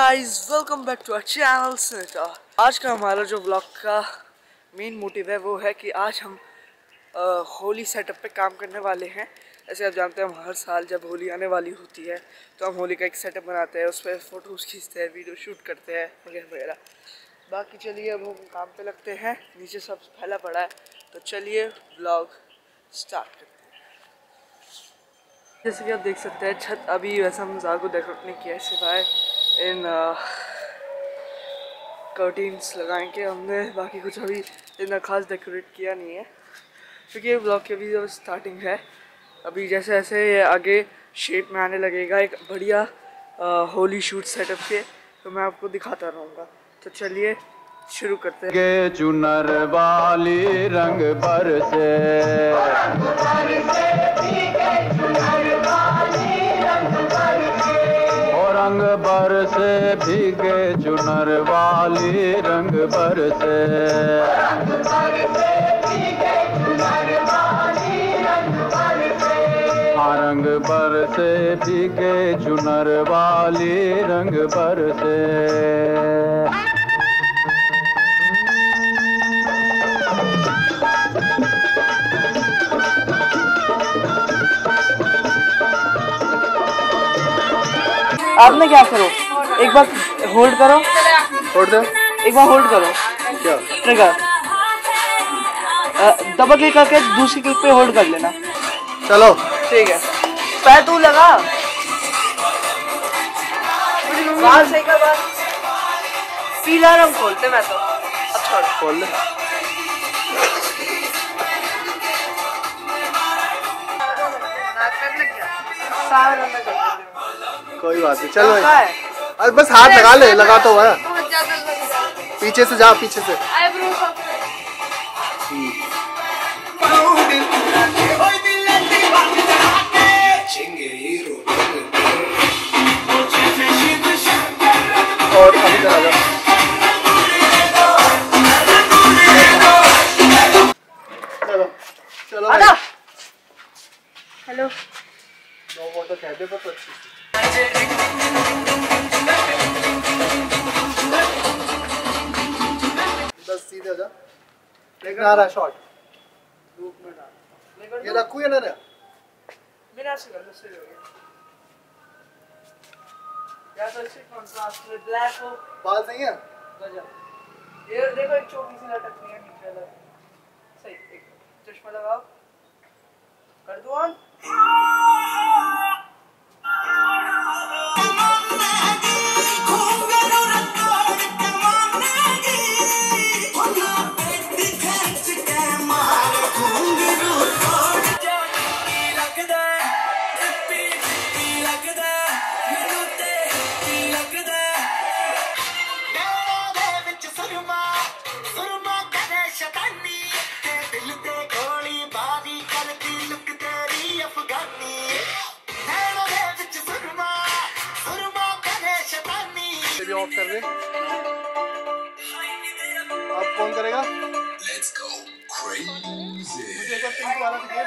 Guys, welcome back to our channel स्नेटा। आज का हमारा जो ब्लॉग का मेन मोटिव है वो है कि आज हम होली सेटअप पे काम करने वाले हैं। ऐसे आप जानते हैं हम हर साल जब होली आने वाली होती है तो हम होली का एक सेटअप बनाते हैं, उस पर फ़ोटोज़ खींचते हैं, वीडियो शूट करते हैं वगैरह वगैरह। बाकी चलिए अब हम काम पे लगते हैं। नीचे सब फैला पड़ा है तो चलिए ब्लॉग स्टार्ट करते हैं। जैसे कि आप देख सकते हैं छत अभी वैसा मज़ाक को डेकोरेट नहीं किया है, सिवाय इन कर्टेन्स लगाएंगे हमने। बाकी कुछ अभी इतना खास डेकोरेट किया नहीं है क्योंकि ये ब्लॉग की अभी जो स्टार्टिंग है। अभी जैसे जैसे आगे शेप में आने लगेगा एक बढ़िया होली शूट सेटअप के, तो मैं आपको दिखाता रहूँगा। तो चलिए शुरू करते हैं। चुनर वाली रंग बरसे, रंग बरसे भीगे चुनर वाली रंग बरसे, रंग बरसे भीगे चुनर वाली रंग बरसे। आपने क्या करो, एक बार होल्ड करो, एक बार होल्ड करो, क्या ट्रिगर डबल क्लिक करके दूसरी क्लिक पे होल्ड कर लेना। चलो ठीक है, पैर तू लगा, बाल सही कर, बाल पीला रंग खोलते मैं तो। अच्छा खोल ले। कोई बात नहीं, चलो अरे बस हाथ लगा ले, लगा तो है। पीछे से जा, पीछे से। और अभी चला जा। चलो चलो हेलो, दो फोटो कहते पर अच्छी। बस सीधे हो जा। देखना आ रहा शॉट। ये रखू या ना रे? मेरा से कर लो, सही हो गया। या तो इससे कंट्रास्ट में ब्लैक हो। बाल सही है? गजब। ये देखो एक छोटी सी लटक नहीं है नीचे वाला। सही, एक चश्मा लगाओ, कर दो ऑन। ऑफ कर दे। अब कौन करेगा? Let's go crazy। मुझे एक बार पिंक वाला दिखाओ।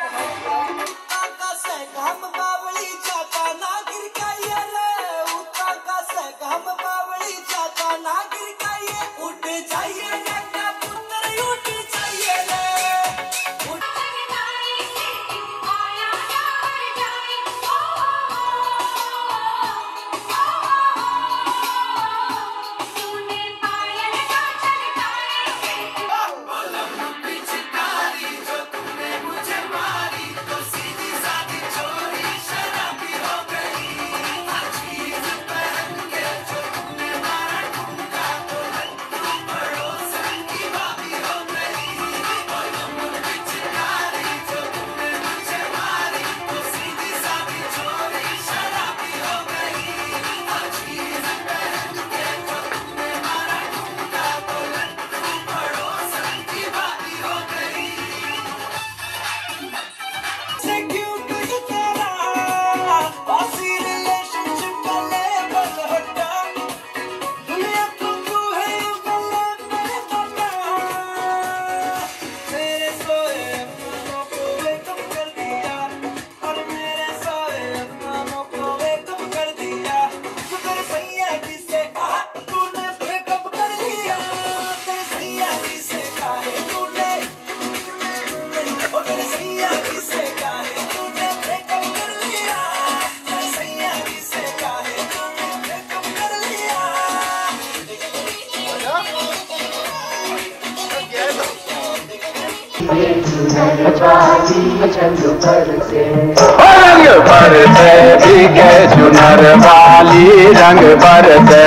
रंग बरसे भीगे चुनर वाली रंग बरसे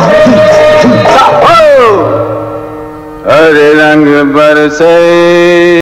अरे रंग बरसे